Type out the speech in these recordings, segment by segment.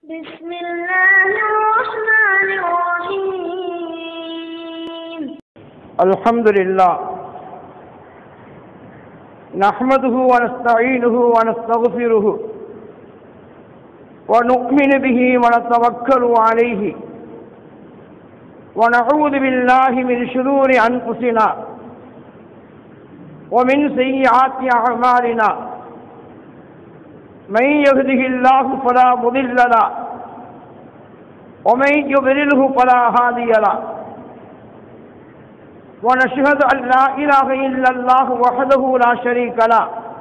بسم الله الرحمن الرحيم الحمد لله نحمده ونستعينه ونستغفره ونؤمن به ونتوكل عليه ونعوذ بالله من شرور أنفسنا ومن سيئات أعمالنا من يهده الله فلا مضل له ومن يضلله فلا هادي له ونشهد أن لا إله إلا الله وحده لا شريك له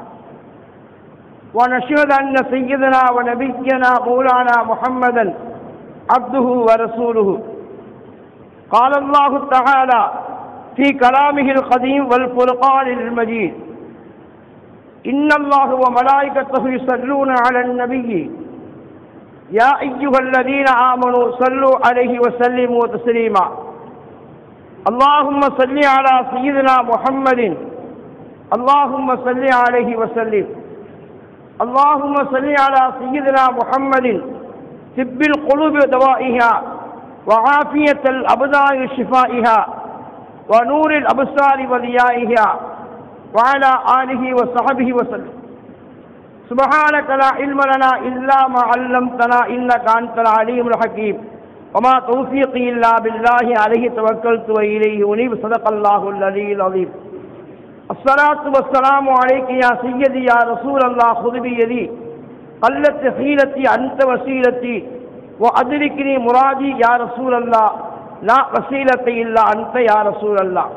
ونشهد أن سيدنا ونبينا مولانا محمدا عبده ورسوله قال الله تعالى في كلامه القديم والفرقان المجيد إن الله وملائكته يصلون على النبي يا أيها الذين آمنوا صلوا عليه وسلموا تسليما اللهم صل على سيدنا محمد اللهم صل عليه وسلم اللهم صل على سيدنا محمد طب القلوب ودوائها وعافية الأبدان وشفائها ونور الأبصار وضيائها وعلى آله وصحبه وسلم سبحانك لا علم لنا إلا ما علمتنا إنك أنت العليم الحكيم وما توفيقي إلا بالله عليه توكلت وإليه أنيب صدق الله العلي العظيم الصلاة والسلام عليك يا سيدي يا رسول الله خذ بيدي قلت حيلتي أنت وسيلتي وأدركني مرادي يا رسول الله لا وسيلة إلا أنت يا رسول الله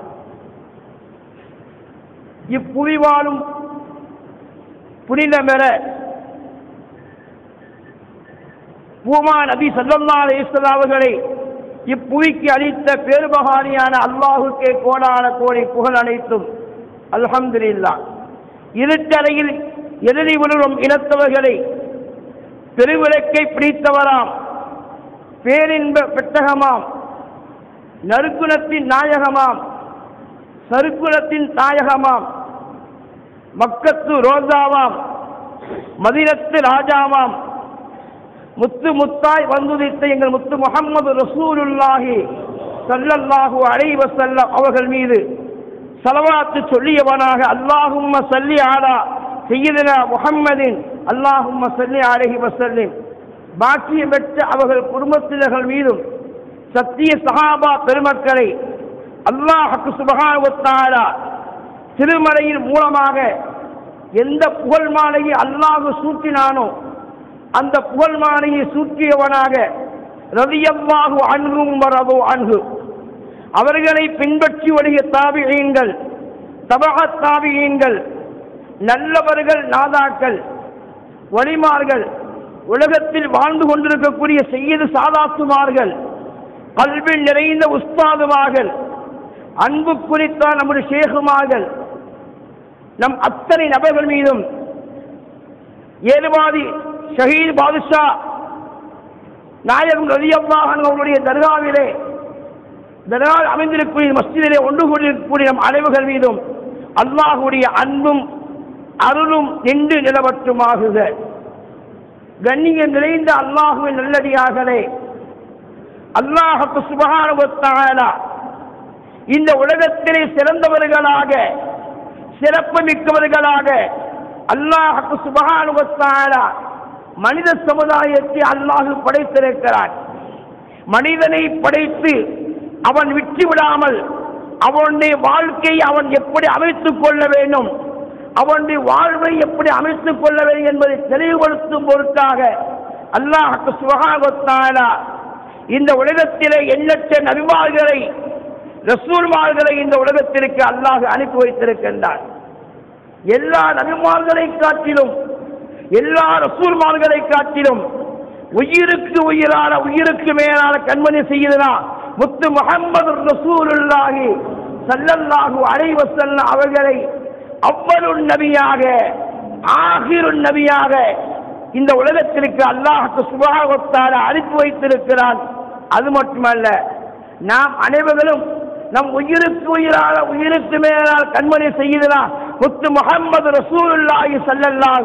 இப்புவி வாழும் புனிதமெற பூமா நபி ஸல்லல்லாஹு அலைஹி வஸல்லம் அவர்களை இப்புவிக்கு அளித்த பேருபகாரியான அல்லாஹுக்கே கோடான கோடி புகழ் அனைத்தும் அல்ஹம்துலில்லாஹ். இருட்டறையில் எதிரி விழும் இனத்தவர்களை பெருவிளக்கை பிடித்தவராம் பேரின்ப பெட்டகமாம் நறுக்குணத்தின் நாயகமாம் சருக்குலத்தின் தாயகமாம் மக்கத்து ரோஜாவாம் மதீனத்து ராஜாவாம் முத்து முத்தாய் வந்துதித்த எங்கள் முத்து முஹம்மது ரசூலுல்லாஹி ஸல்லல்லாஹு அலைஹி வஸல்லம் அவர்கள் மீது ஸலவாத்து சொல்லியவனாக அல்லாஹும்ம ஸல்லி அலா சய்யிதினா முஹம்மதின் அல்லாஹும்ம ஸல்லி அலைஹி வஸல்லம் பாக்கியம் பெற்ற அவர்கள் குடும்பத்தினர்கள் மீதும் சத்திய சஹாபா பெருமக்களை அல்லாஹ் சுப்ஹானஹு வ தஆலா திருமறையின் மூலமாக எந்த புகழ் மாலையை அல்லாஹ் சூட்டினானோ அந்த புகழ் மாலையை சூட்டியவனாக ரலியல்லாஹு அன்ஹும் வ ரது அன்ஹு அவர்களை பின்பற்றி வருகிற தாபிஈன்கள் தபஅத் தாபிஈன்கள் நல்லவர்கள் நாதாக்கள் வலிமார்கள் உலகத்தில் வாழ்ந்து கொண்டிருக்கக்கூடிய சய்யிது சாதாத்துமார்கள் கல்வி நிறைந்த உஸ்தாதுமார்கள் அன்பு குறித்த நம்முடைய ஷேகுமார்கள் நம் அத்தனை நபர்கள் மீதும் ஏழுவாதி ஷஹீத் பாதுஷா நாயகம் ரலியல்லாஹு அன்ஹு அவருடைய தர்காவிலே தர்காவில் அமைந்திருக்கக்கூடிய மஸ்ஜிதிலே ஒன்று கூடியிருக்கக்கூடிய நம் அனைவர்கள் மீதும் அல்லாஹுடைய அன்பும் அருளும் நின்று நிலவற்றுமாகுக. கண்ணியம் நிறைந்த அல்லாஹுவின் நல்லடியார்களே, அல்லாஹ் சுப்ஹானஹு வ தஆலா இந்த உலகத்திலே சிறந்தவர்களாக சிறப்பு மிக்கவர்களாக அல்லாஹ் சுப்ஹானஹு வ தஆலா மனித சமுதாயத்தை அல்லாஹ் படைத்திருக்கிறான். மனிதனை படைத்து அவன் விட்டு விடாமல் அவனுடைய வாழ்க்கையை அவன் எப்படி அமைத்துக் கொள்ள வேண்டும், அவனுடைய வாழ்வை எப்படி அமைத்துக் கொள்ள வேண்டும் என்பதை தெளிவுபடுத்தும் பொருட்டாக அல்லாஹ் சுப்ஹானஹு வ தஆலா இந்த உலகத்திலே எண்ணற்ற நபிமார்களை ரசூல்மார்களை இந்த உலகத்திற்கு அல்லாஹ் அனுப்பி வைத்திருக்கின்றார். எல்லா நபிமார்களை காட்டிலும் எல்லா ரசூல்மார்களை காட்டிலும் உயிருக்கு உயிரான உயிருக்கு மேலான கண்மணி செய்தனா முத்து முஹம்மது ரசூலுல்லாஹி ஸல்லல்லாஹு அலைஹி வஸல்லம் அவர்களை அவ்வலுன் நபியாக ஆகிருன் நபியாக இந்த உலகத்திற்கு அல்லாஹ் சுப்ஹானஹு வ தஆலா அனுப்பி வைத்திருக்கிறான். அது மட்டுமல்ல, நாம் அனைவர்களும் நம் உயிருக்கு உயிரான உயிருக்கு மேலான கண்மணி செய்தனா முத்து முஹம்மது ரசூலுல்லாஹி ஸல்லல்லாஹு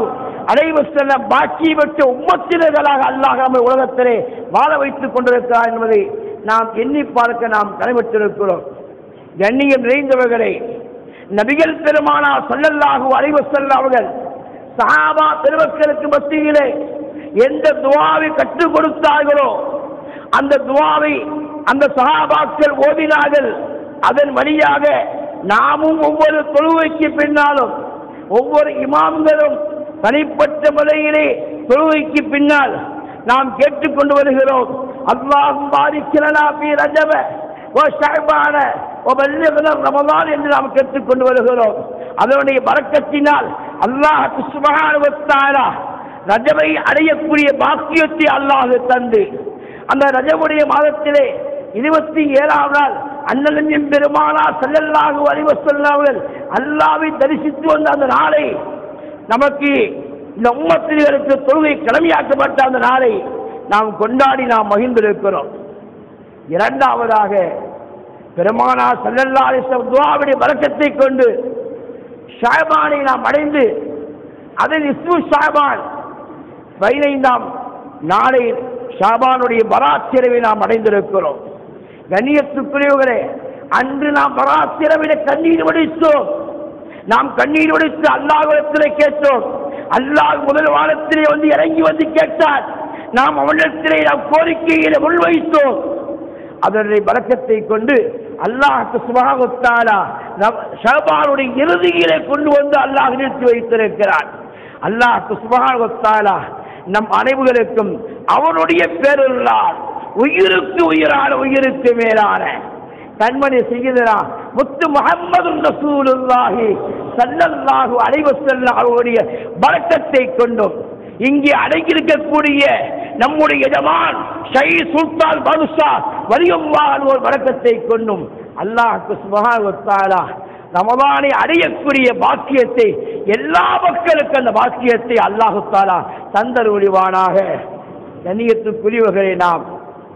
அலைஹி வஸல்லம் பாக்கி பெற்ற உம்மத்தினர்களாக அல்லாஹ் நம்மை உலகத்திலே வாழ வைத்துக் கொண்டிருக்கிறார் என்பதை நாம் எண்ணி பார்க்க நாம் கடமைப்பட்டிருக்கிறோம். கண்ணியம் நிறைந்தவர்களே, நபிகள் பெருமானார் ஸல்லல்லாஹு அலைஹி வஸல்லம் அவர்கள் சஹாபா பெருமக்களுக்கு மத்தியிலே எந்த துஆவை கற்றுக் கொடுத்தார்களோ அந்த துஆவை அந்த சஹாபாக்கள் ஓதினார்கள். அதன் வழியாக நாமும் ஒவ்வொரு தொழுகைக்கு பின்னாலும் ஒவ்வொரு இமாம்களும் தனிப்பட்ட முறையிலே தொழுகைக்கு பின்னால் நாம் கேட்டுக்கொண்டு வருகிறோம். அல்லாஹும் பாரிக் லனா ஃபீ ரஜப வ ஷஅபான வ பல்லிக்னா ரமலான் என்று நாம் கேட்டுக்கொண்டு வருகிறோம். அதனுடைய பரக்கத்தினால் அல்லாஹ் சுப்ஹானஹு வ தஆலா ரஜபை அடையக்கூடிய பாக்கியத்தை அல்லாஹ் தந்து அந்த ரஜபுடைய மாதத்திலே 27ஆம் நாள் அண்ணலின் பெருமானார் ஸல்லல்லாஹு அலைஹி வஸல்லம் அவர்கள் அல்லாஹ்வை தரிசித்து வந்த அந்த நாளை நமக்கு இந்த உம்மத்தினருக்கு தொழுகை கடமையாக்கப்பட்ட அந்த நாளை நாம் கொண்டாடி நாம் மகிழ்ந்திருக்கிறோம். இரண்டாவதாக பெருமானார் ஸல்லல்லாஹு அலைஹி வஸல்லம் துஆவுடைய பரக்கத்தை கொண்டு ஷஅபானை நாம் அடைந்து அதில் இஸ்மு ஷஅபான் 15ஆம் நாளை ஷஅபானுடைய பராத் இரவை நாம் அடைந்திருக்கிறோம். கண்ணியத்துக்குரியவர்களே, அன்று நாம் பராத் இரவிலே கண்ணீர் வடித்தோம். நாம் கண்ணீர் வடித்து அல்லாஹ்விடத்திலே கேட்டோம். அல்லாஹ் முதல் வானத்திலே வந்து இறங்கி வந்து கேட்டார். நாம் அவனிடத்திலே நாம் கோரிக்கையிலே முன்வைத்தோம். அதனுடைய பரக்கத்தை கொண்டு அல்லாஹ் சுப்ஹானஹு வ தஆலா ஷஅபானுடைய இறுதியிலே கொண்டு வந்து அல்லாஹ் நிறுத்தி வைத்திருக்கிறார். அல்லாஹ் சுப்ஹானஹு வ தஆலா நம் அனைவருக்கும் அவனுடைய பேரருளால் உயிருக்கு உயிரான உயிருக்கு மேலான கண்மணி செய்கிறா முத்து முஹம்மது ரசூலுல்லாஹி ஸல்லல்லாஹு அலைஹி வஸல்லம் அவருடைய பரக்கத்தை கொண்டும் இங்கே அடங்கியிருக்கக்கூடிய நம்முடைய எஜமான் ஷஹீத் சுல்தான் பாதுஷா வலியுல்லாஹ் ஒரு பரக்கத்தை கொண்டும் அல்லாஹ் சுப்ஹானஹு வ தஆலா ரமலானை அடையக்கூடிய பாக்கியத்தை எல்லா மக்களுக்கும் அந்த பாக்கியத்தை அல்லாஹ் தஆலா தந்தருளிவானாக. கண்ணியத்துக்குரியவர்களை, நாம்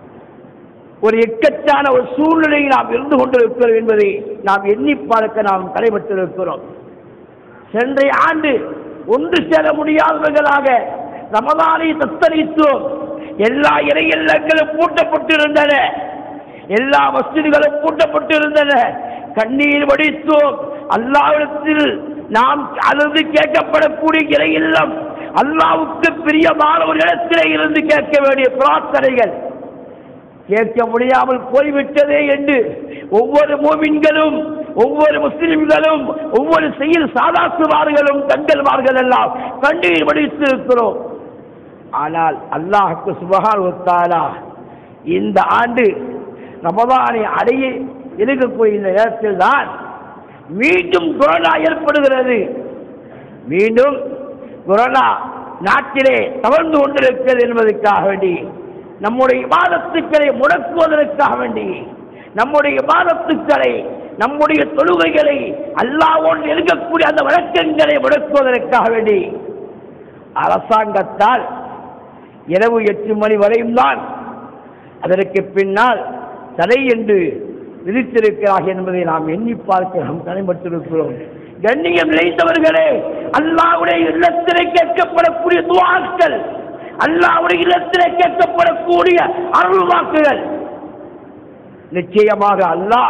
ஒரு இக்கட்டான ஒரு சூழ்நிலையில் நாம் இருந்து கொண்டிருக்கிறோம் என்பதை நாம் எண்ணி பார்க்க நாம் தலைப்பட்டிருக்கிறோம். சென்ற ஆண்டு ஒன்று சேர முடியாதவர்களாக ரமலானை தத்தளித்தோம். எல்லா இறை இல்லங்களும் பூட்டப்பட்டிருந்தன, எல்லா மஸ்ஜிதுகளும் பூட்டப்பட்டிருந்தன. கண்ணீர் வடித்தோம். அல்லாஹ்விடத்தில் நாம் அழுது கேட்கப்படக்கூடிய இறை இல்லம் அல்லாஹ்வுக்கு பிரியமான ஒரு இடத்திலே இருந்து கேட்க வேண்டிய பிரார்த்தனைகள் கேட்க முடியாமல் போய்விட்டதே என்று ஒவ்வொரு மூமின்களும் ஒவ்வொரு முஸ்லிம்களும் ஒவ்வொரு செயல் சாதாசுமார்களும் தங்கல்மார்கள் எல்லாம் கண்ணீர் வடித்திருக்கிறோம். ஆனால் அல்லாஹ் சுப்ஹானஹு வ தஆலா இந்த ஆண்டு ரமலானை அடைய இருக்கக்கூடிய இந்த நேரத்தில் தான் மீண்டும் கொரோனா ஏற்படுகிறது. மீண்டும் கொரோனா நாட்டிலே தவழ்ந்து கொண்டிருக்கிறது என்பதற்காக வேண்டி, நம்முடைய இபாதத்துக்களை முடக்குவதற்காக வேண்டி, நம்முடைய இபாதத்துக்களை நம்முடைய தொழுகைகளை அல்லாஹ்வோடு இருக்கக்கூடிய அந்த வழக்கங்களை முடக்குவதற்காக வேண்டி அரசாங்கத்தால் இரவு 8 மணி வரையும் தான், அதற்கு பின்னால் தடை என்று விதித்திருக்கிறார்கள் என்பதை நாம் எண்ணி பார்க்க நாம் கடமைப்பட்டிருக்கிறோம். கண்ணியம் நிறைந்தவர்களே, அல்லாஹ்வுடைய இல்லத்திலே கேட்கப்படக்கூடிய துஆக்கள், அல்லாஹ்வுடைய இல்லத்திலே கேட்கப்படக்கூடிய அருள் வாக்குகள் நிச்சயமாக அல்லாஹ்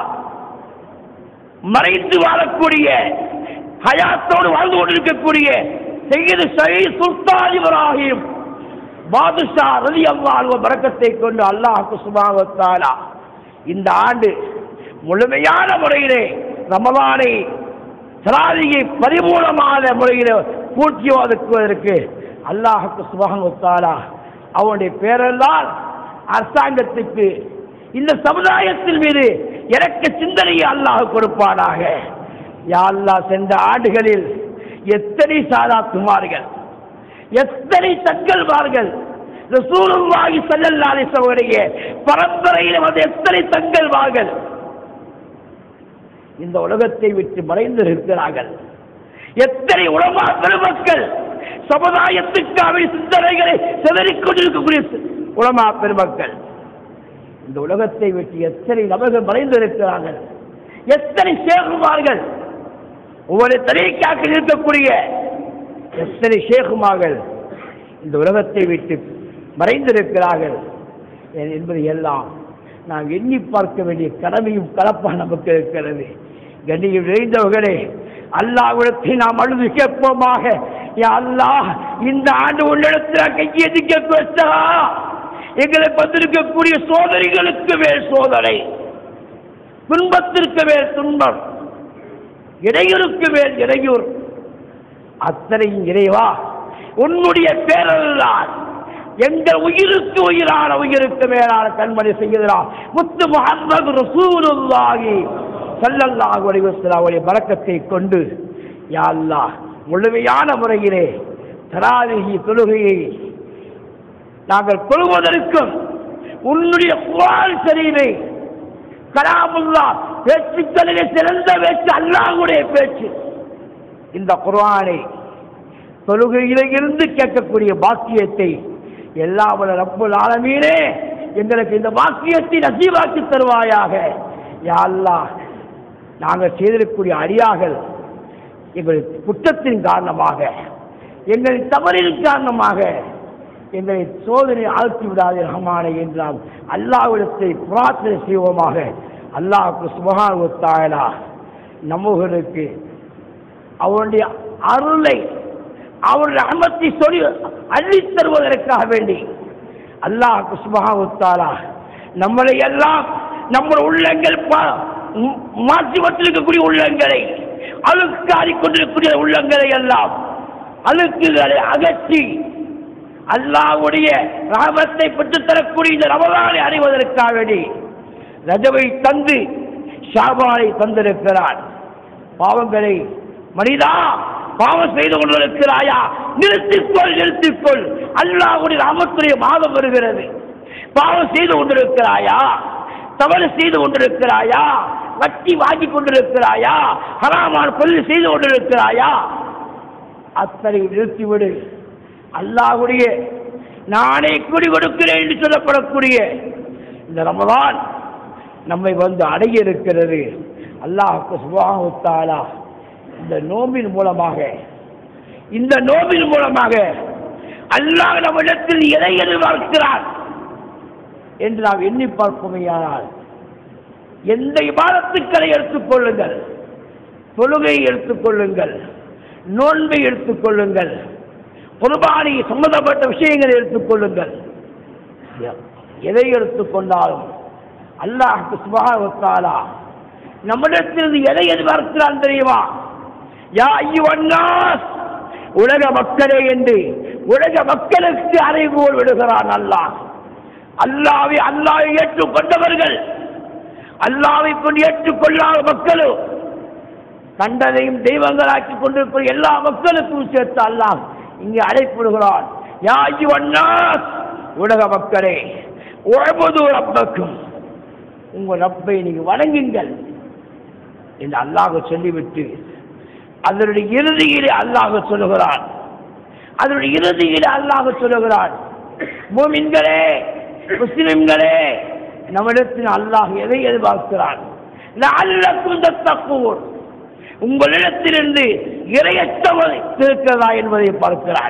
மறைந்து வாழக்கூடிய ஹயாத்தோடு வாழ்ந்து கொண்டிருக்கக்கூடிய சையது ஷஹீத் சுல்தான் இப்ராஹிம் பாதுஷா ரலியல்லாஹு அன்ஹு பரக்கத்தை கொண்டு அல்லாஹ் சுப்ஹானஹு வ தஆலா இந்த ஆண்டு முழுமையான முறையிலே ரமலானை தராவியை பரிபூர்ணமான முறையில் பூர்த்தியாக்குவதற்கு அல்லாஹ் சுப்ஹானஹு வ தஆலா அவனுடைய பேரல்லால் அரசாங்கத்துக்கு இந்த சமுதாயத்தின் மீது இறக்க சிந்தனையை அல்லாஹ் கொடுப்பானாக. யா அல்லாஹ், சென்ற ஆண்டுகளில் எத்தனை சாதாத்துமார்கள், எத்தனை தங்கல்மார்கள் ரசூலுல்லாஹி ஸல்லல்லாஹு அலைஹி வஸல்லம் பரம்பரையில் வந்து எத்தனை தங்கல்மார்கள் இந்த உலகத்தை விட்டு மறைந்து இருக்கிறார்கள். எத்தனை உலமா பெருமக்கள் சமுதாயத்துக்காக சிந்தனைகளை சிதறிக் கொண்டிருக்கக்கூடிய உலமா பெருமக்கள் இந்த உலகத்தை விட்டு எத்தனை நபர்கள் மறைந்திருக்கிறார்கள். எத்தனை சேகுமார்கள் ஒவ்வொரு தரீக்காக இருக்கக்கூடிய எத்தனை ஷேகுமார்கள் இந்த உலகத்தை விட்டு மறைந்திருக்கிறார்கள் என்பது எல்லாம் நாம் எண்ணி பார்க்க வேண்டிய கடமையும் கலப்பா நமக்கு இருக்கிறது. கண்ணியம் நிறைந்தவர்களே, அல்லாஹ்விடத்தை நாம் அழுது கேட்போமாக, யா அல்லாஹ், இந்த ஆண்டு உன்னிடத்தில் கையெழுதிக்க பெற்றா எங்களை வந்திருக்கக்கூடிய சோதனைகளுக்கு மேல் சோதனை, துன்பத்திற்கு மேல் துன்பம், இடையூறுக்கு மேல் இடையூறு, அத்தனையும் இறைவா உன்னுடைய பேரல்லால் எங்கள் உயிருக்கு உயிரான உயிருக்கு மேலான கண்மணி செய்கிறார் முத்து முஹம்மது ரசூலுல்லாஹி ஸல்லல்லாஹு அலைஹி வஸல்லம் பரக்கத்தை கொண்டு யா அல்லாஹ் முழுமையான முறையிலே தராவீஹ் தொழுகையை நாங்கள் கொள்வதற்கும் உன்னுடைய குர்ஆன் ஷரீஃபை கலாமுல்லாஹ் பேச்சுக்களிலே சிறந்த பேச்சு அல்லாஹ்வுடைய பேச்சு, இந்த குர்ஆனை தொழுகையிலே இருந்து கேட்கக்கூடிய பாக்கியத்தை எல்லாம் ரப்புல் ஆலமீனே எங்களுக்கு இந்த பாக்கியத்தை நசீபாக்கி தருவாயாக. யா அல்லாஹ், நாங்கள் செய்திருக்கக்கூடிய அடியார்கள் எங்கள் குற்றத்தின் காரணமாக, எங்களின் தவறின் காரணமாக எங்களை சோதனை ஆழ்த்தி விடாதே ரஹ்மானே என்றால் அல்லாஹ்விடத்தை பிரார்த்தனை செய்வோமாக. அல்லாஹ்வுக்கு சுப்ஹானஹு வ தஆலா நம்மவர்களுக்கு அவருடைய அருளை, அவருடைய ரஹ்மத்தை சொல்லி அள்ளித் தருவதற்காக வேண்டி அல்லாஹ்வுக்கு சுப்ஹானஹு வ தஆலா நம்மளை எல்லாம் நம்முடைய உள்ளங்கள் மாற்றி வச்சிருக்கக்கூடிய உள்ளங்களை, அழுக்காடி கொண்டிருக்கூடிய உள்ளங்களை எல்லாம் அழுக்குகளை அகற்றி அல்லாஹ்வுடைய ரஹமத்தை பெற்றுத் தரக்கூடிய இந்த ரமலானை அறிவதற்காக வேண்டி ரஜபை தந்து ஷாபானை தந்திருக்கிறார். பாவங்களை மனிதா பாவம் செய்து கொண்டிருக்கிறாயா, நிறுத்திக்கொள். அல்லாஹ்வுடைய ரஹமத்துடைய மாதம் வருகிறது. பாவம் செய்து கொண்டிருக்கிறாயா, தவறு செய்து கொண்டிருக்கிறாயா, வட்டி வாங்கி கொண்டிருக்கிறாயா, ஹராமான பொருள் செய்து கொண்டிருக்கிறாயா, அத்தனை நிறுத்திவிடு. அல்லாஹ்வுடைய நானே கூடி கொடுக்கிறேன் என்று சொல்லப்படக்கூடிய இந்த ரமலான் நம்மை வந்து அடைய இருக்கிறது. அல்லாஹ்வுக்கு சுப்ஹானஹு வ தஆலா இந்த நோம்பின் மூலமாக அல்லாஹ் நம்மிடத்தில் எதை எதிர்பார்க்கிறார் என்று நாம் எண்ணி பார்ப்போமேயானால், எந்த இபாதத்துக்களை எடுத்துக்கொள்ளுங்கள், தொழுகையை எடுத்துக்கொள்ளுங்கள், நோன்பை எடுத்துக்கொள்ளுங்கள், குர்பானி சம்பந்தப்பட்ட விஷயங்களை எடுத்துக்கொள்ளுங்கள், எதை எடுத்துக்கொண்டாலும் அல்லாஹ்வுக்கு சுப்ஹானஹு வ தஆலா நம்மிடத்தில் எதை எதிர்பார்க்கிறான் தெரியுமா? யா அய்யுஹன் நாஸ், உலக மக்களே என்று உலக மக்களுக்கு அறைகோல் விடுகிறான் அல்லாஹ். அல்லாஹ்வை ஏற்றுக்கொண்டவர்கள், அல்லாஹ்வை கொண்டு ஏற்றுக்கொள்ளாத மக்களும், கண்டதையும் தெய்வங்களாக்கி கொண்டிருக்கிற எல்லா மக்களுக்கும் சேர்த்து அல்லாஹ் இங்கே அழைப்பிடுகிறான். யா அய்யுஹன் நாஸ், உலக மக்களே, உஅ்புது ரப்பக்கும், உங்கள் ரப்பை நீங்கள் வணங்குங்கள் என்று அல்லாஹ் சொல்லிவிட்டு அதனுடைய இறுதியிலே அல்லாஹ் சொல்லுகிறான், மூமின்களே, முஸ்லிம்களே, நம்மிடத்தில் அல்லாஹ் எதை எதிர்பார்க்கிறான்? லஅல்லக்கும் தத்தகூன், உங்களிடத்திலிருந்து இறையச்சம் இருக்கிறதா என்பதை பார்க்கிறான்.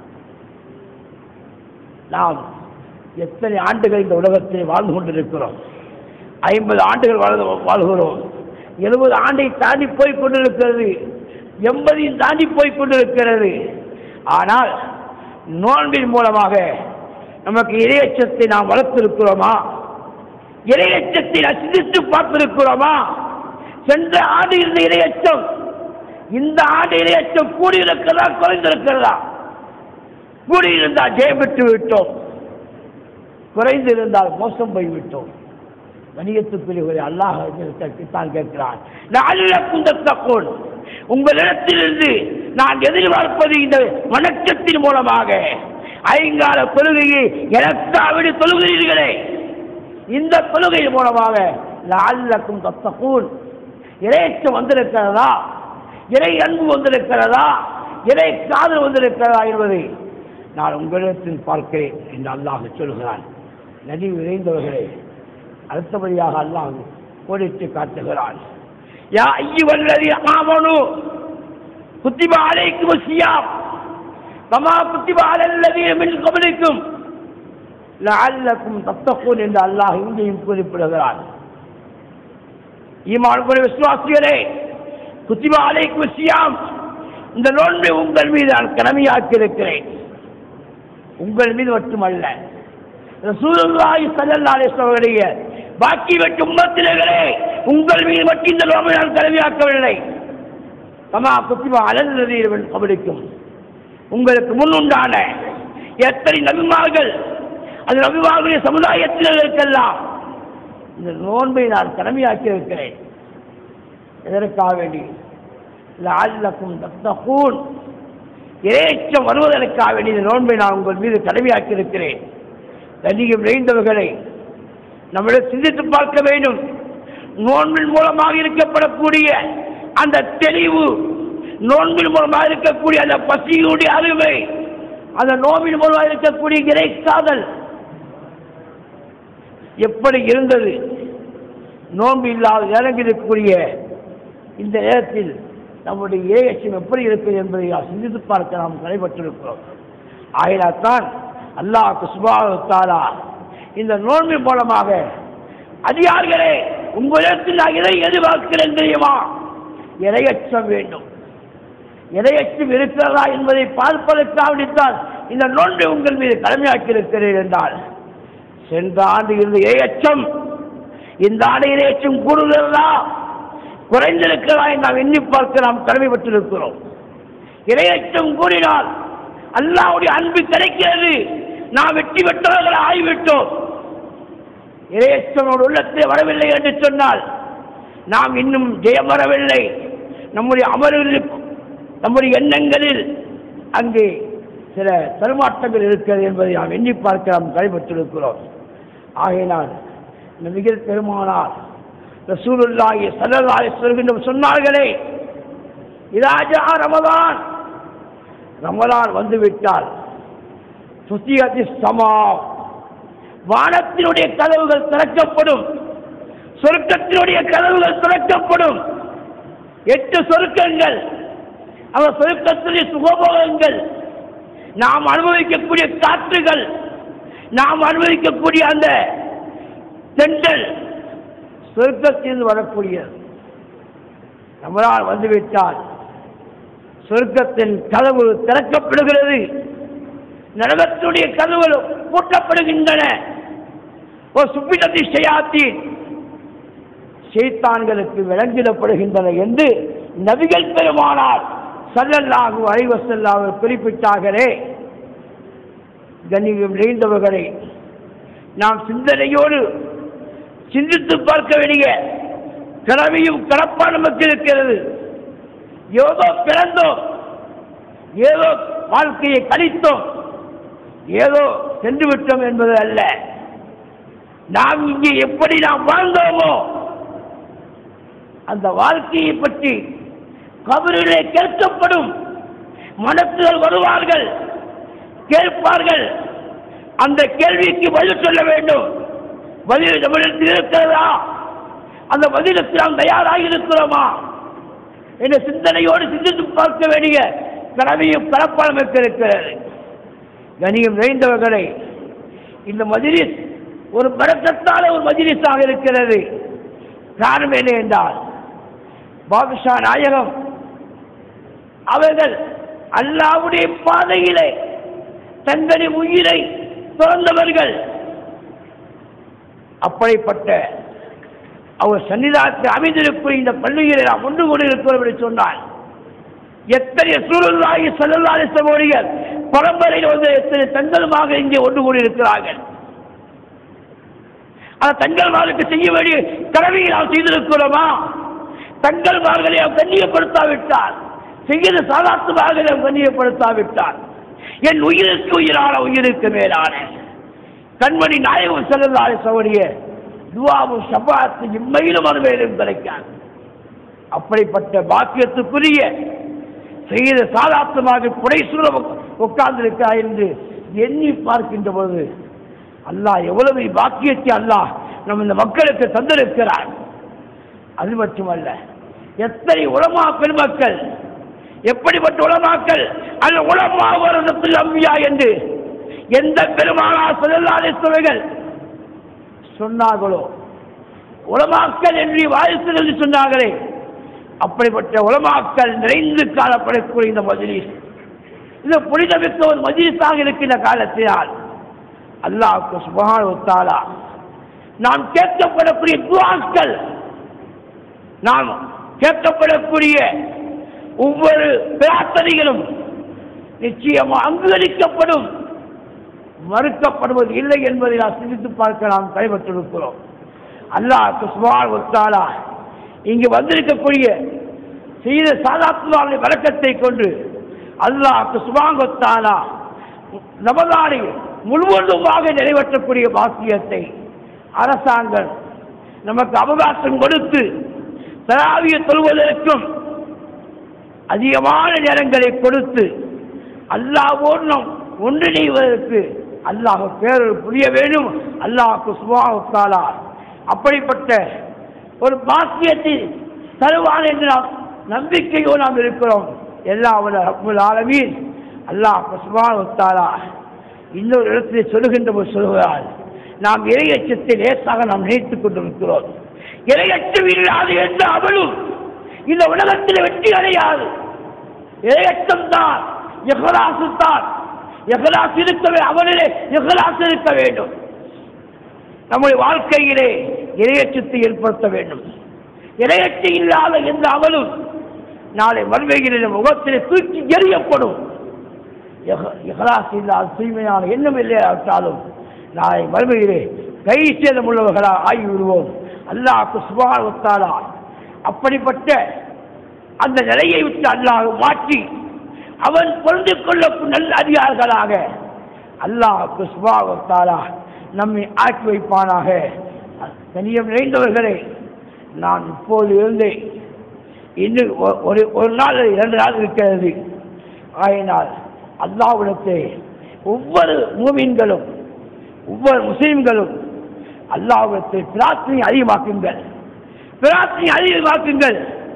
நாம் எத்தனை ஆண்டுகள் இந்த உலகத்தில் வாழ்ந்து கொண்டிருக்கிறோம்? 50 ஆண்டுகள் வாழ்கிறோம். 70 ஆண்டை தாண்டி போய் கொண்டிருக்கிறது, 80 தாண்டி போய் கொண்டிருக்கிறது. ஆனால் நோன்பின் மூலமாக நமக்கு இறையச்சத்தை நாம் வளர்த்திருக்கிறோமா? இறையச்சத்தை சிந்தித்து பார்த்திருக்கிறோமா? சென்ற ஆண்டு இருந்த இறையச்சம் இந்த ஆண்டு இறையச்சம் கூடியிருக்கிறதா, குறைந்திருக்கிறதா? கூடியிருந்தால் ஜெயம் பெற்று விட்டோம், குறைந்திருந்தால் மோசம் போய்விட்டோம். கணியத்துக்குரியவரை அல்லாஹ் தான் கேட்கிறான், லஅல்லக்கும் தத்தகூன், உங்களிடத்திலிருந்து நான் எதிர்பார்ப்பது இந்த வணக்கத்தின் மூலமாக, ஐங்கால தொழுகையை எனக்காவிட தொழுகிறீர்களே, இந்த தொழுகையின் மூலமாக லஅல்லக்கும் தத்தகூன், இறையச்சம் வந்திருக்கிறதா, இறை அன்பு வந்திருக்கிறதா, இறை காதல் வந்திருக்கிறதா என்பதை நான் உங்களிடத்தில் பார்க்கிறேன் என்று அல்லாஹ் சொல்கிறான். நதி விரைந்தவர்களே, அடுத்தபடியாக அல்லாஹ் கோடிட்டு காட்டுகிறான். யா அய்யுஹல்லதீன ஆமனூ குத்திப அலைக்குமுஸ் ஸியாம், கமா குத்திப அலல்லதீன மின் கப்லிக்கும் லஅல்லக்கும் தத்தகூன் என்று அல்லாஹ் இங்கேயும் குறிப்பிடுகிறார். ஈமான் கொண்ட விசுவாசிகளே, குத்திப அலைக்கும் ஸியாம், இந்த நோன்பை உங்கள் மீது நான் கடமையாக்கி இருக்கிறேன். உங்கள் மீது மட்டுமல்ல, ரசூலுல்லாஹி ஸல்லல்லாஹு அலைஹி வஸல்லம் அவருடைய பாக்கி வெட்டு உம்மத்தினர்களே, உங்கள் மீது மட்டும் இந்த நோன்பை நான் கடமையாக்கவில்லை. கமா குத்திப அலல்லதீன மின் கப்லிக்கும், உங்களுக்கு முன்னுண்டான எத்தனை நபிமார்கள், அந்த நபிமார்களுடைய சமுதாயத்தினருக்கெல்லாம் இந்த நோன்பை நான் கடமையாக்கி இருக்கிறேன். எதற்காக வேண்டி? லஅல்லக்கும் தத்தகூன், இறையச்சம் வருவதற்காக வேண்டிய இந்த நோன்பை நான் உங்கள் மீது கடமையாக்கி இருக்கிறேன். கண்ணியம் நிறைந்தவர்களை நம்மிடம் சிந்தித்து பார்க்க வேண்டும். நோன்பின் மூலமாக இருக்கப்படக்கூடிய அந்த தெளிவு, நோன்பின் மூலமாக இருக்கக்கூடிய அந்த பசியுடைய அருமை, அந்த நோன்பின் மூலமாக இருக்கக்கூடிய இறைக்காதல் எப்படி இருந்தது? நோன்பு இல்லாத நேரங்கள் இருக்கக்கூடிய இந்த நேரத்தில் நம்முடைய இறையச்சம் எப்படி இருக்கிறது என்பதை சிந்தித்து பார்க்க நாம் நடைபெற்றிருக்கிறோம். ஆயினால்தான் அல்லாஹ் சுப்ஹானஹு வ தஆலா இந்த நோன்பின் மூலமாக, அதிகாரிகளே உங்களிடத்தில் நான் இதை எதிர்பார்க்கிறேன் தெரியுமா? இறையச்சம் வேண்டும். இறையச்சம் இருக்கிறதா என்பதை பார்ப்பதற்காக இந்த நோன்பை உங்கள் மீது கடமையாக்கி இருக்கிறேன் என்றால், சென்ற ஆண்டு இருந்த இறையச்சம் இந்த ஆண்டு இறையச்சம் கூடுகிறதா குறைந்திருக்கிறதா என்று நாம் எண்ணி பார்க்க நாம் கடமைப்பட்டிருக்கிறோம். இறையச்சம் கூறினால் அல்லாஹ்வுடைய அன்பு கிடைக்கிறது. நாம் வெற்றி பெற்றவர்கள் ஆகிவிட்டோம். இறையச்சம் உள்ளத்தை வரவில்லை என்று சொன்னால் நாம் இன்னும் ஜெயம் வரவில்லை. நம்முடைய அமர்வில், நம்முடைய எண்ணங்களில் அங்கே சில தருமாற்றங்கள் இருக்கிறது என்பதை நாம் எண்ணி பார்க்க நாம் கைப்பற்றிருக்கிறோம். ஆகையினால் நபிகள் பெருமானார் ரசூலுல்லாஹி ஸல்லல்லாஹு அலைஹி வஸல்லம் சொன்னார்களே, இதா ஜா ரமதான், ரமலான் வந்துவிட்டால் ஃபுத்திஹத்திஸ் ஸமா, வானத்தினுடைய கதவுகள் திறக்கப்படும், சொர்க்கத்தினுடைய கதவுகள் திறக்கப்படும். 8 சொர்க்கங்கள், அந்த சொர்க்கத்தினுடைய சுகபோகங்கள், நாம் அனுபவிக்கக்கூடிய காற்றுகள், நாம் அனுபவிக்கக்கூடிய அந்த தென்றல் சொர்க்கத்தில் வரக்கூடியது. நம்மளால் வந்துவிட்டால் சொர்க்கத்தின் கதவு திறக்கப்படுகிறது, நரகத்தினுடைய கதவுகள் பூட்டப்படுகின்றன. ஒரு சுப்பினத்தி ஷயாத்தீன், ஷைத்தான்களுக்கு விளங்கிடப்படுகின்றன என்று நபிகள் பெருமானார் ஸல்லல்லாஹு அலைஹி வஸல்லம் குறிப்பிட்டார்களே. கண்ணியம் நிறைந்தவர்களை நாம் சிந்தனையோடு சிந்தித்து பார்க்க வேண்டிய கடமையும் கடப்பா நமக்கு இருக்கிறது. ஏதோ பிறந்தோம், ஏதோ வாழ்க்கையை கழித்தோம், ஏதோ சென்று விட்டோம் என்பது அல்ல. நாம் இங்கே எப்படி நாம் வாழ்ந்தோமோ அந்த வாழ்க்கையை பற்றி கபரிலே கேட்கப்படும். மனசுகள் வருவார்கள், கேட்பார்கள். அந்த கேள்விக்கு பதில் சொல்ல வேண்டும். பதில் நம்மிடத்தில் இருக்கிறதா? அந்த பதிலுக்கு நாம் தயாராக இருக்கிறோமா என்ற சிந்தனையோடு சிந்தித்து பார்க்க வேண்டிய கடமையும் கடப்பாளம் இருக்கிறது. கண்ணியம் நிறைந்தவர்களை, இந்த மஜ்லிஸ் ஒரு பரக்கத்தான ஒரு மஜ்லிஸாக இருக்கிறது. காரணம் என்ன என்றால், பாதுஷா நாயகம் அவர்கள் அல்லாஹ்வுடைய பாதையிலே தங்களின் உயிரை துறந்தவர்கள். அப்படிப்பட்ட அவர் சன்னிதானத்தில் அமைந்திருக்கும் இந்த பள்ளிகளை நாம் ஒன்று கொண்டிருக்கிறோம் என்று சொன்னால், எத்தனை ரசூலுல்லாஹி ஸல்லல்லாஹு அலைஹி வஸல்லம் பரம்பரையில் வந்து எத்தனை தங்களுமாக இங்கே ஒன்று கூடியிருக்கிறார்கள். அந்த தங்கள்மார்களுக்கு செய்ய வேண்டிய கடமையை நாம் செய்திருக்கிறோமா? தங்கள்மார்களை நாம் கண்ணியப்படுத்தாவிட்டால், செய்த சாதாரணமாக நாம் கண்ணியப்படுத்தாவிட்டால், என் உயிருக்கு உயிரான உயிருக்கு மேலான கண்மணி நாயகம் ஸல்லல்லாஹு அலைஹி வஸல்லம் துஆவும் ஷஃபாஅத்து இம்மையிலும் மறுமையிலும் கிடைக்காது. அப்படிப்பட்ட பாக்கியத்துக்குரிய செய்த சாதாரணமாக புடைசூழ உட்கார்ந்திருக்கிறார் என்று எண்ணி பார்க்கின்ற பொழுது அல்லாஹ் எவ்வளவு பாக்கியத்தை அல்லாஹ் நம் இந்த மக்களுக்கு தந்திருக்கிறார். அது மட்டுமல்ல, எத்தனை உலமா பெருமக்கள் எப்படிப்பட்ட உலமாக்கள் அல்ல உலமா வரதத்தில் அம்பியா என்று எந்த பெருமானார் ஸல்லல்லாஹு அலைஹி வஸல்லம் சொன்னார்களோ, உலமாக்கள் என்று வாரிசுகள் சொன்னார்களே, அப்படிப்பட்ட உலமாக்கள் நிறைந்து காணப்படக்கூடிய இந்த மஜ்லிஸ், இந்த புனிதமிக்க ஒரு மஜ்லிஸாக இருக்கின்ற காலத்தினால் அல்லாஹ் சுப்ஹானஹு வ தஆலா நாம் கேட்கப்படக்கூடிய துஆக்கள், நாம் கேட்கப்படக்கூடிய ஒவ்வொரு பிரார்த்தனைகளும் நிச்சயமாக அங்கீகரிக்கப்படும், மறுக்கப்படுவது இல்லை என்பதை நாம் சிந்தித்து பார்க்க நாம் கைப்பற்றிருக்கிறோம். அல்லாஹ் சுப்ஹானஹு வ தஆலா இங்கு வந்திருக்கக்கூடிய செய்த சாதாத்துவாவுடைய வழக்கத்தை கொண்டு அல்லாஹ் சுப்ஹானஹு வ தஆலா ரமலானை முழுவதுமாக நிறைவேற்றக்கூடிய பாக்கியத்தை அரசாங்கம் நமக்கு அவகாசம் கொடுத்து தராவிய தொழுவதற்கும் அதிகமான நேரங்களை கொடுத்து அல்லாஹ்வோடு நாம் ஒன்றிணைவதற்கு அல்லாஹ் பேரருள் புரிய வேண்டும். அல்லாஹ் சுப்ஹானஹு வ தஆலா அப்படிப்பட்ட ஒரு பாக்கியத்தை தருவான் என்ற நம்பிக்கையோடு நாம் இருக்கிறோம். எல்லாம் ரப்புல் ஆலமீன் அல்லாஹ் சுப்ஹானஹு வ தஆலா இன்னொரு இடத்திலே சொல்லுகின்ற போது சொல்கிறார், நாம் இறையச்சத்தை லேசாக நாம் நினைத்துக் கொண்டிருக்கிறோம். இறையச்சம் இல்லாது எந்த அவளும் இந்த உலகத்தில் வெற்றி அடையாது. இறையச்சம் தான், இஹ்லாஸ் தான். இஹ்லாஸ் இருக்கவே அவனிலே இஹ்லாஸ் இருக்க வேண்டும். நம்முடைய வாழ்க்கையிலே இறையச்சத்தை ஏற்படுத்த வேண்டும். இறையச்சம் இல்லாத எந்த அவளும் நாளை மறுமையிலே முகத்திலே தூக்கி எறியப்படும். இஹ்லாஸ் இல்லாத தூய்மையான எண்ணம் இல்லையாட்டாலும் நாளை மறுமையிலே கை சேதம் உள்ளவர்களாக ஆகிவிடுவோம். அல்லாஹ் சுப்ஹானஹு வ தஆலா அப்படிப்பட்ட அந்த நிலையை விட்டு அல்லாஹ் மாற்றி அவன் பொருந்து கொள்ளக்கும் நல்ல அதிகாரிகளாக அல்லாஹ் சுப்ஹானஹு வ தஆலா நம்மை ஆக்கி வைப்பானாக. கண்ணியம் நிறைந்தவர்களே, நான் இப்போது இருந்து இன்னும் ஒரு நாள் 2 நாள் இருக்கிறது. ஆயினால் அல்லாஹ்விடத்தை ஒவ்வொரு மூமின்களும் ஒவ்வொரு முஸ்லிம்களும் அல்லாஹ்விடத்தை பிரார்த்தனை அதிகமாக்குங்கள், பிரார்த்தனை அதிகமாக்குங்கள்.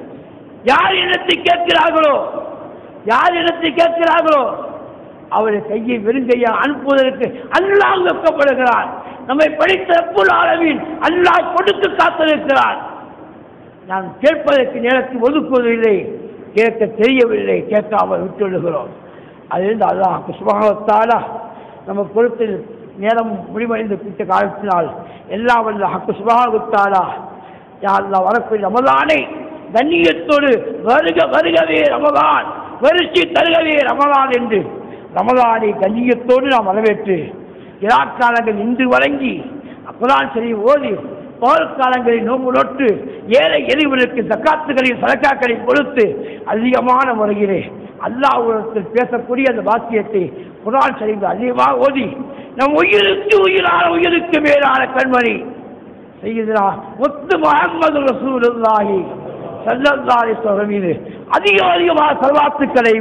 யார் இடத்தை கேட்கிறார்களோ, யார் இடத்தை கேட்கிறார்களோ அவரை கையை வெறுங்கையா அனுப்புவதற்கு அல்லாஹ் வெட்கப்படுகிறார். நம்மை படித்த ரப்புல் ஆலமீன் அல்லாஹ் கொடுத்து காத்திருக்கிறார். நாம் கேட்பதற்கு நேரத்தை ஒதுக்குவதில்லை, கேட்க தெரியவில்லை, கேட்காமல் விட்டுவிடுகிறோம். அதிலிருந்து அல்லாஹ் சுப்ஹானஹு வ தஆலா நம்ம கொடுத்த நேரம் முடிவடைந்து விட்ட காலத்தினால் எல்லாம் வல்ல ஹக்கு சுப்ஹானஹு வ தஆலா யா அல்லாஹ் வரக்கூடிய ரமலானை கண்ணியத்தோடு வருக வருகவே ரமலான், வருஷி தருகவே ரமலான் என்று ரமலானை கண்ணியத்தோடு நாம் வரவேற்று இராக்காலங்கள் இன்று வழங்கி குர்ஆன் ஷரீஃப் ஓதி போர்க்காலங்களில் நோன்பு நோட்டு ஏழை எளியவர்களுக்கு ஜக்காத்துகளின் சதக்காக்களை கொடுத்து அதிகமான முறையிலே அல்லாஹ்விடத்தில் பேசக்கூடிய அந்த வாக்கியத்தை குர்ஆன் ஷரீஃப் அதிகமாக ஓதி நம் உயிருக்கு உயிரான உயிருக்கு மேலான கண்மணி சய்யிதுனா முத்து முஹம்மது ரசூலுல்லாஹி ஸல்லல்லாஹு அலைஹி வஸல்லம் மீது அதிகமாக ஸலவாத்துக்களை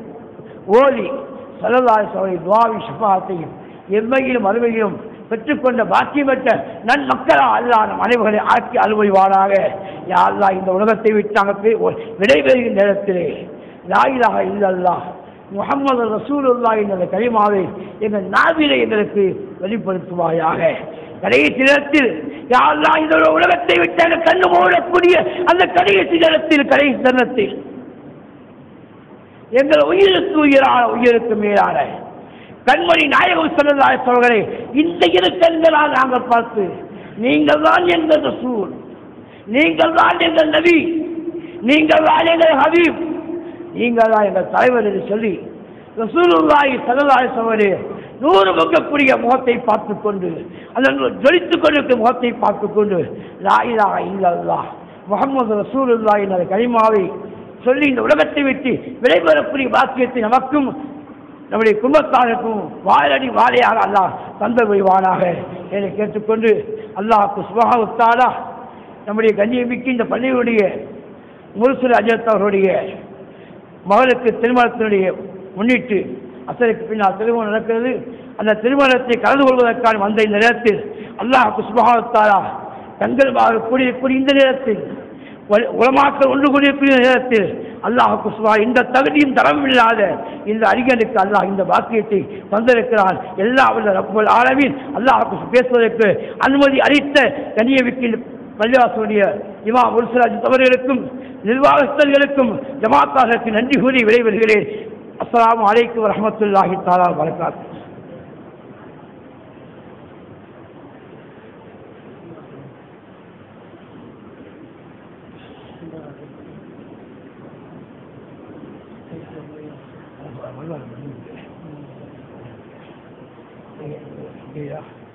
ஓதி ஸல்லல்லாஹு அலைஹி வஸல்லம் துஆவி ஷஃபாஅத்தையும் எம்மையிலும் மறுமையிலும் பெற்றுக்கொண்ட பாக்கியமற்ற நன்மக்களா அல்லாஹ் நம் அனைவர்களை ஆக்கி அலுவலிவானாக. யா அல்லாஹ் இந்த உலகத்தை விட்டு நாங்கள் விடைபெறுகின்ற நேரத்திலே லா இலாஹா இல்லல்லாஹ் முஹம்மது ரசூலுல்லாஹ் என்ற கலிமாவை எங்கள் நாவிலே எங்களுக்கு வெளிப்படுத்துவாயாக. கடைசி நேரத்தில் யா அல்லாஹ் இந்த உலகத்தை விட்டு நாங்கள் கண்ணு மூடக்கூடிய அந்த கடைசி நேரத்தில் கடைசி தருணத்தில் எங்கள் உயிருக்கு உயிரான உயிருக்கு மேலான கண்மணி நாயகம் ஸல்லல்லாஹு அலைஹி வஸல்லம் இந்த இரு கண்களால் நாங்கள் பார்த்து நீங்கள் தான் எங்கள் ரசூல், நீங்கள் தான் எங்கள் நபி, நீங்கள் தான் எங்கள் ஹபீப், நீங்கள் தான் எங்கள் தலைவர் என்று சொல்லி ரசூலுல்லாஹி ஸல்லல்லாஹு அலைஹி வஸல்லம் நூறு முகக்கூடிய முகத்தை பார்த்து கொண்டு அதன் ஜொலித்துக் கொண்டிருக்கும் முகத்தை பார்த்து கொண்டு லா இலாஹா இல்லல்லாஹ் முஹம்மது ரசூலுல்லாஹ் என்ற கலிமாவை சொல்லி இந்த உலகத்தை விட்டு விடைபெறக்கூடிய பாக்கியத்தை நமக்கும் நம்முடைய குடும்பத்தாருக்கும் வாழடி வாழையாக அல்லாஹ் தந்த வைவானாக என கேட்டுக்கொண்டு அல்லாஹ் சுப்ஹானஹு வ தஆலா நம்முடைய கண்ணியமிக்க இந்த பள்ளியுடைய முர்சித் அஜத் அவருடைய மகளுக்கு திருமணத்தினுடைய முன்னிட்டு அசருக்கு பின்னால் திருமணம் நடக்கிறது. அந்த திருமணத்தை கலந்து கொள்வதற்கான வந்த இந்த நேரத்தில் அல்லாஹ் சுப்ஹானஹு வ தஆலா தங்கள் கூடிய இந்த நேரத்தில் உலமாக்கள் ஒன்று கூடிய நேரத்தில் அல்லாஹ் இந்த தகுதியும் தரமும் இல்லாத இந்த அறிஞனுக்கு அல்லாஹ் இந்த பாக்கியத்தை தந்திருக்கிறான். எல்லா ரப்புல் ஆலமீன் அல்லாஹ் பேசுவதற்கு அனுமதி அளித்த கண்ணியமிக்க பள்ளிவாசலுடைய இமாம் உல்சராஜ் அவர்களுக்கும் நிர்வாகஸ்தர்களுக்கும் ஜமாத்தாருக்கு நன்றி கூறி விடைபெறுகிறேன். அஸ்ஸலாமு அலைக்கும் வரஹ்மத்துல்லாஹி தஆலா வபரகாத்துஹு. Yeah.